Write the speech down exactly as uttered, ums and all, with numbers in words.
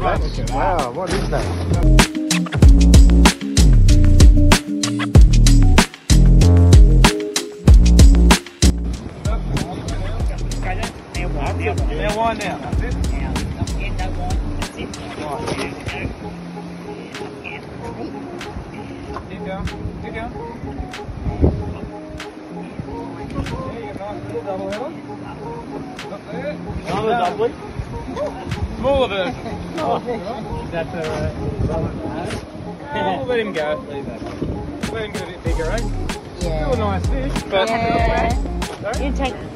That's, wow, what is that? Now wind down, that's it. Now, not again, no wine. That's it. Right. Keep going, keep going. There you go, nice little double header. Up there. Another doubly. Smaller version. That's a Oh, let him go. Leave that. Let him get a bit bigger, eh? Yeah. Still a nice fish, but... Yeah. Sorry? You take